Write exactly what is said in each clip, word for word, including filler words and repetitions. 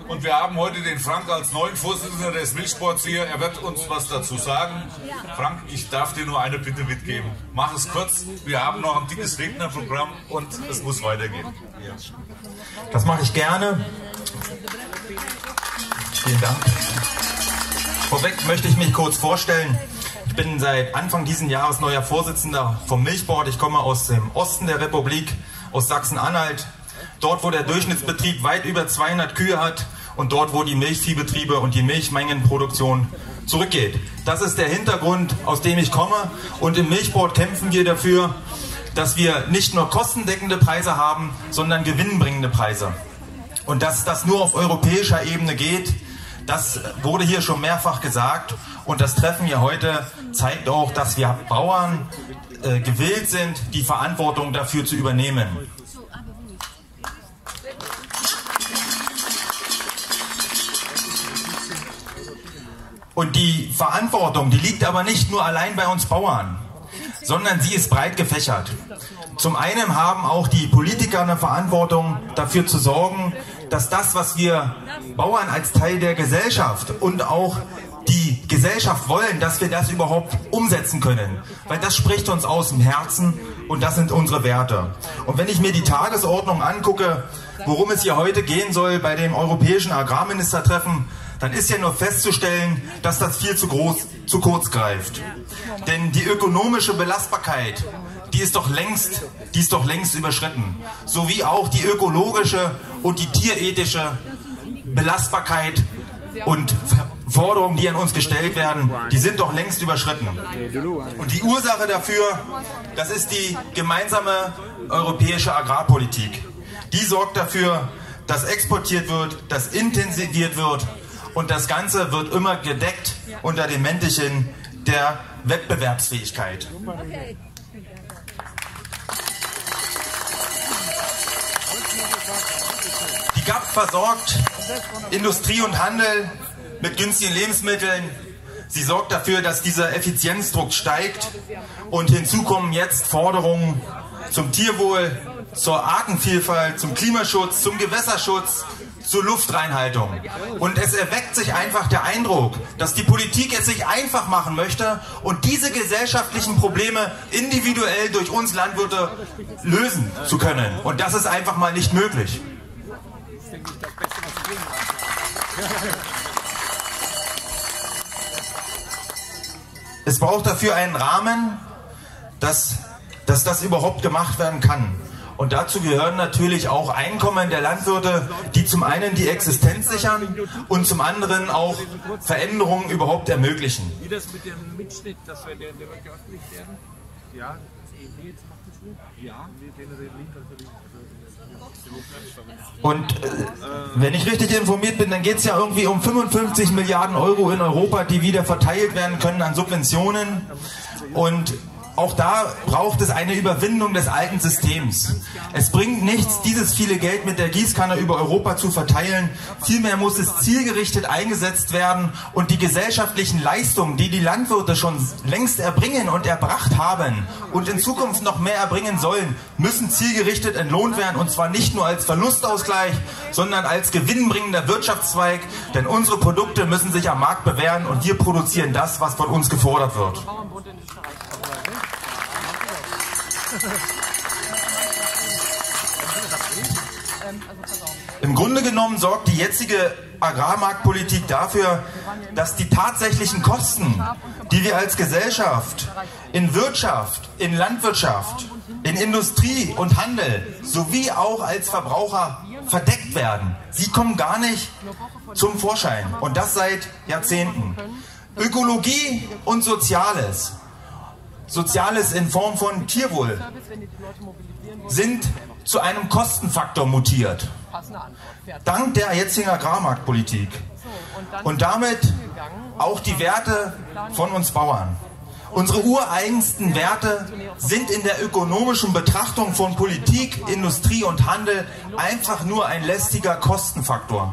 Und wir haben heute den Frank als neuen Vorsitzenden des Milchsports hier. Er wird uns was dazu sagen. Frank, ich darf dir nur eine Bitte mitgeben. Mach es kurz. Wir haben noch ein dickes Rednerprogramm und es muss weitergehen. Das mache ich gerne. Vielen Dank. Vorweg möchte ich mich kurz vorstellen. Ich bin seit Anfang dieses Jahres neuer Vorsitzender vom Milchboard. Ich komme aus dem Osten der Republik, aus Sachsen-Anhalt. Dort, wo der Durchschnittsbetrieb weit über zweihundert Kühe hat und dort, wo die Milchviehbetriebe und die Milchmengenproduktion zurückgeht. Das ist der Hintergrund, aus dem ich komme. Und im Milchboard kämpfen wir dafür, dass wir nicht nur kostendeckende Preise haben, sondern gewinnbringende Preise. Und dass das nur auf europäischer Ebene geht, das wurde hier schon mehrfach gesagt. Und das Treffen hier heute zeigt auch, dass wir Bauern äh, gewillt sind, die Verantwortung dafür zu übernehmen. Und die Verantwortung, die liegt aber nicht nur allein bei uns Bauern, sondern sie ist breit gefächert. Zum einen haben auch die Politiker eine Verantwortung, dafür zu sorgen, dass das, was wir Bauern als Teil der Gesellschaft und auch die Gesellschaft wollen, dass wir das überhaupt umsetzen können. Weil das spricht uns aus dem Herzen und das sind unsere Werte. Und wenn ich mir die Tagesordnung angucke, worum es hier heute gehen soll bei dem Europäischen Agrarministertreffen, dann ist ja nur festzustellen, dass das viel zu groß, zu kurz greift. Denn die ökonomische Belastbarkeit, die ist doch längst, die ist doch längst überschritten. Sowie auch die ökologische und die tierethische Belastbarkeit und Forderungen, die an uns gestellt werden, die sind doch längst überschritten. Und die Ursache dafür, das ist die gemeinsame europäische Agrarpolitik. Die sorgt dafür, dass exportiert wird, dass intensiviert wird. Und das Ganze wird immer gedeckt unter dem Mäntelchen der Wettbewerbsfähigkeit. Die G A P versorgt Industrie und Handel mit günstigen Lebensmitteln. Sie sorgt dafür, dass dieser Effizienzdruck steigt. Und hinzu kommen jetzt Forderungen zum Tierwohl, zur Artenvielfalt, zum Klimaschutz, zum Gewässerschutz, zur Luftreinhaltung. Und es erweckt sich einfach der Eindruck, dass die Politik es sich einfach machen möchte und diese gesellschaftlichen Probleme individuell durch uns Landwirte lösen zu können. Und das ist einfach mal nicht möglich. Es braucht dafür einen Rahmen, dass, dass das überhaupt gemacht werden kann. Und dazu gehören natürlich auch Einkommen der Landwirte, die zum einen die Existenz sichern und zum anderen auch Veränderungen überhaupt ermöglichen. Wie das mit dem Mitschnitt, dass wir der, der wird geöffentlicht werden? Ja, ja, und äh, wenn ich richtig informiert bin, dann geht es ja irgendwie um fünfundfünfzig Milliarden Euro in Europa, die wieder verteilt werden können an Subventionen. Und auch da braucht es eine Überwindung des alten Systems. Es bringt nichts, dieses viele Geld mit der Gießkanne über Europa zu verteilen. Vielmehr muss es zielgerichtet eingesetzt werden und die gesellschaftlichen Leistungen, die die Landwirte schon längst erbringen und erbracht haben und in Zukunft noch mehr erbringen sollen, müssen zielgerichtet entlohnt werden, und zwar nicht nur als Verlustausgleich, sondern als gewinnbringender Wirtschaftszweig, denn unsere Produkte müssen sich am Markt bewähren und wir produzieren das, was von uns gefordert wird. Im Grunde genommen sorgt die jetzige Agrarmarktpolitik dafür, dass die tatsächlichen Kosten, die wir als Gesellschaft in Wirtschaft, in Landwirtschaft, in Industrie und Handel sowie auch als Verbraucher verdeckt werden. Sie kommen gar nicht zum Vorschein, und das seit Jahrzehnten. Ökologie und Soziales, Soziales in Form von Tierwohl, sind zu einem Kostenfaktor mutiert. Dank der jetzigen Agrarmarktpolitik. Und damit auch die Werte von uns Bauern. Unsere ureigensten Werte sind in der ökonomischen Betrachtung von Politik, Industrie und Handel einfach nur ein lästiger Kostenfaktor.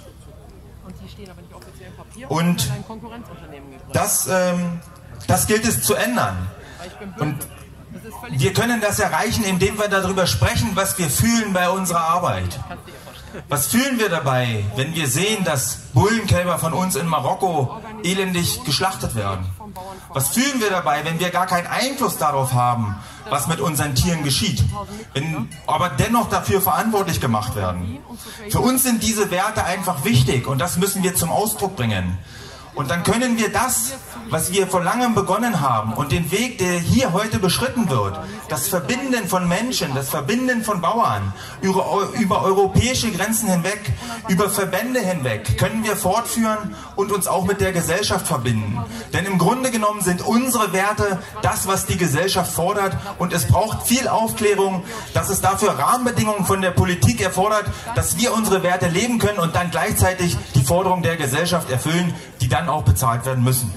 Und das, ähm, das gilt es zu ändern. Und wir können das erreichen, indem wir darüber sprechen, was wir fühlen bei unserer Arbeit. Was fühlen wir dabei, wenn wir sehen, dass Bullenkälber von uns in Marokko elendig geschlachtet werden? Was fühlen wir dabei, wenn wir gar keinen Einfluss darauf haben, was mit unseren Tieren geschieht, wenn, aber dennoch dafür verantwortlich gemacht werden? Für uns sind diese Werte einfach wichtig und das müssen wir zum Ausdruck bringen. Und dann können wir das, was wir vor langem begonnen haben und den Weg, der hier heute beschritten wird, das Verbinden von Menschen, das Verbinden von Bauern, über, über europäische Grenzen hinweg, über Verbände hinweg, können wir fortführen und uns auch mit der Gesellschaft verbinden. Denn im Grunde genommen sind unsere Werte das, was die Gesellschaft fordert und es braucht viel Aufklärung, dass es dafür Rahmenbedingungen von der Politik erfordert, dass wir unsere Werte leben können und dann gleichzeitig die Forderungen der Gesellschaft erfüllen, die dann auch bezahlt werden müssen.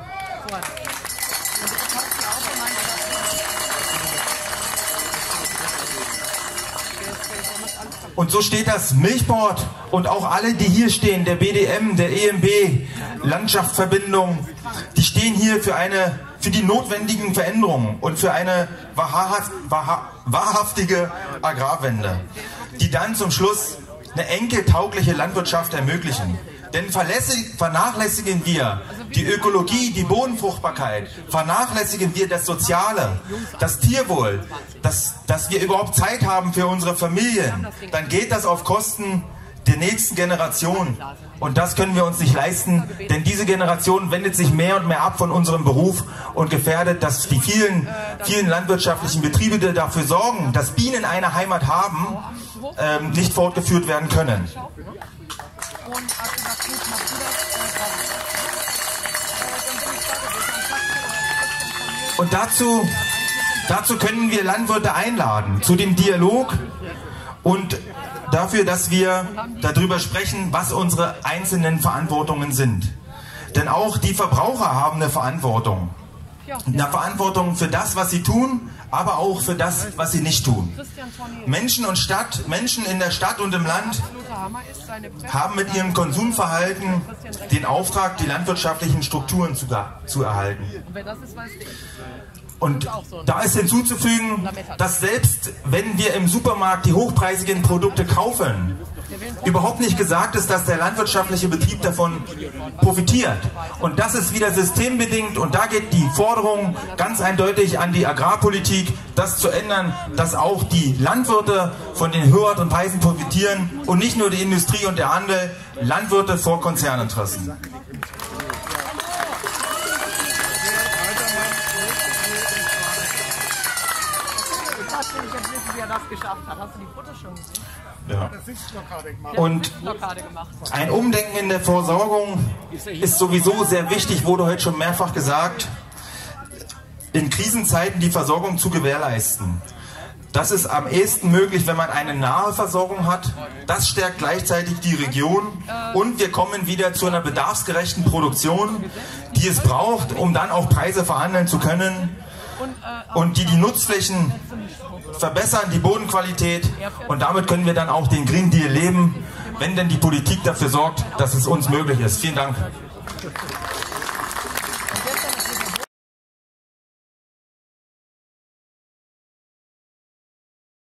Und so steht das Milchboard und auch alle, die hier stehen, der B D M, der E M B, Landschaftsverbindung, die stehen hier für eine, für die notwendigen Veränderungen und für eine wahrhaft, wahrhaft, wahrhaftige Agrarwende, die dann zum Schluss eine enkeltaugliche Landwirtschaft ermöglichen. Denn vernachlässigen wir die Ökologie, die Bodenfruchtbarkeit, vernachlässigen wir das Soziale, das Tierwohl, dass, dass wir überhaupt Zeit haben für unsere Familien, dann geht das auf Kosten der nächsten Generation. Und das können wir uns nicht leisten, denn diese Generation wendet sich mehr und mehr ab von unserem Beruf und gefährdet, dass die vielen, vielen landwirtschaftlichen Betriebe, die dafür sorgen, dass Bienen eine Heimat haben, ähm, nicht fortgeführt werden können. Und dazu, dazu können wir Landwirte einladen, zu dem Dialog und dafür, dass wir darüber sprechen, was unsere einzelnen Verantwortungen sind. Denn auch die Verbraucher haben eine Verantwortung. Eine Verantwortung für das, was sie tun, aber auch für das, was sie nicht tun. Menschen und Stadt, Menschen in der Stadt und im Land haben mit ihrem Konsumverhalten den Auftrag, die landwirtschaftlichen Strukturen zu, zu erhalten. Und da ist hinzuzufügen, dass selbst wenn wir im Supermarkt die hochpreisigen Produkte kaufen, überhaupt nicht gesagt ist, dass der landwirtschaftliche Betrieb davon profitiert. Und das ist wieder systembedingt und da geht die Forderung ganz eindeutig an die Agrarpolitik, das zu ändern, dass auch die Landwirte von den höheren Preisen profitieren und nicht nur die Industrie und der Handel, Landwirte vor Konzerninteressen. Wie er das geschafft hat. Hast du die Fotos schon gesehen? Ja. Und ein Umdenken in der Versorgung ist sowieso sehr wichtig, wurde heute schon mehrfach gesagt, in Krisenzeiten die Versorgung zu gewährleisten. Das ist am ehesten möglich, wenn man eine nahe Versorgung hat. Das stärkt gleichzeitig die Region und wir kommen wieder zu einer bedarfsgerechten Produktion, die es braucht, um dann auch Preise verhandeln zu können und die die Nutzflächen verbessern, die Bodenqualität und damit können wir dann auch den Green Deal leben, wenn denn die Politik dafür sorgt, dass es uns möglich ist. Vielen Dank.